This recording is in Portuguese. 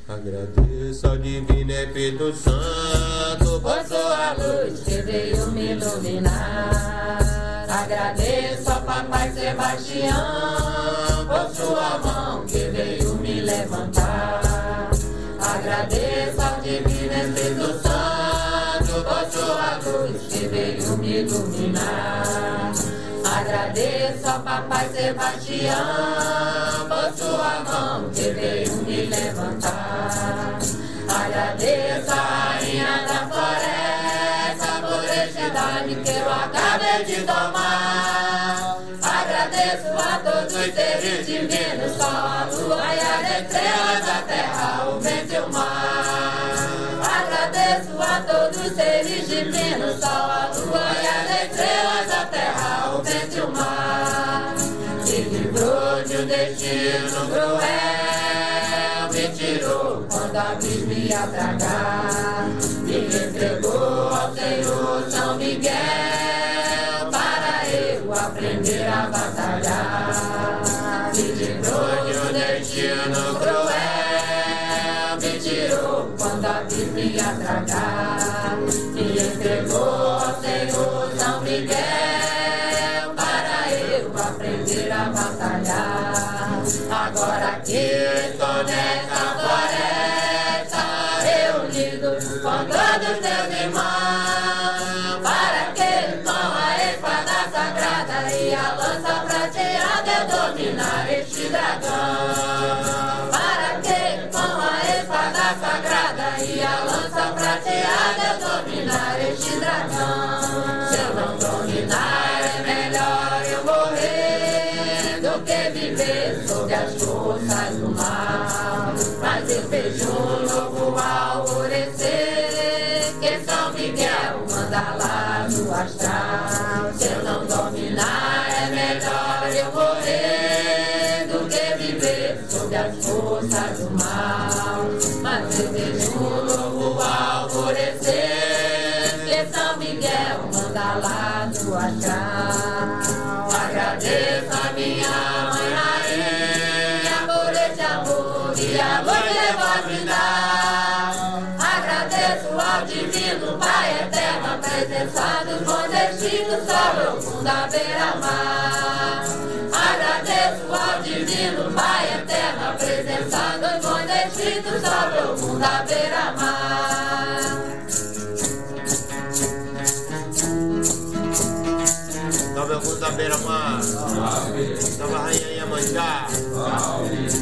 Agradeço ao Divino Espírito Santo por sua luz que veio me iluminar. Agradeço ao Papai Sebastião por sua mão que veio me levantar. Agradeço ao Divino Espírito Santo por sua luz que veio me iluminar. Agradeço ao Papai Sebastião por sua mão que veio me levantar. Agradeço a Rainha da Floresta por este dano que eu acabei de tomar. Agradeço a todos os seres divinos, sol, a lua e as estrelas, a terra, o vento e o mar. Agradeço a todos os seres divinos, sol, a lua e as estrelas, a terra, o vento e o mar. Me livrou de um destino cruel, me tirou quando a bis me ia tragar. Me entregou ao Senhor São Miguel para eu aprender a batalhar. Me livrou de um destino cruel, me tirou quando a bis me ia tragar. Me entregou ao Senhor São Miguel para eu aprender a batalhar. Agora que estou nessa floresta, reunido com todos os meus irmãos, para que com a espada sagrada e a lança prateada eu dominar este dragão. Para que com a espada sagrada e a lança prateada eu dominar este dragão. Se eu não dominar é melhor eu morrer do que viver sob as forças do mal. Mas eu vejo um novo alvorecer que São Miguel manda lá do astral. Se eu não dominar é melhor eu morrer do que viver sob as forças do mal. Mas eu vejo um novo alvorecer que São Miguel manda lá do astral. Agradeço a minha mãe rainha por esse amor e a luz que vós me dá. Agradeço ao Divino Pai Eterno, a presença dos bons destinos, sol profunda beira-mar. Agradeço ao Divino Pai Eterno, a presença dos bons destinos, sol profunda beira-mar. Salve o mundo da beira-mar, salve a Rainha Iemanjá.